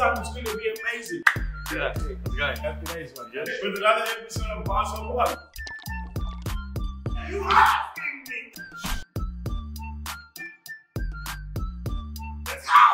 time is going to be amazing. Yeah, let's go. Happy days, man. Yeah. With another episode of Pass on One. You asking me? Let's go!